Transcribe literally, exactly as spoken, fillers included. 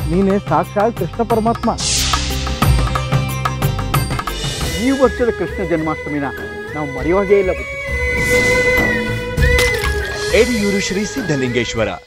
ನೀನೇ ಸಾಕ್ಷಾತ್ ಕೃಷ್ಣ ಪರಮಾತ್ಮ. ಈ ವರ್ಷದ ಕೃಷ್ಣ ಜನ್ಮಾಷ್ಟಮಿನ ನಾವು ಮರೆಯುವಾಗೇ ಇಲ್ಲ. ಎಡಿಯೂರು ಶ್ರೀ ಸಿದ್ಧಲಿಂಗೇಶ್ವರ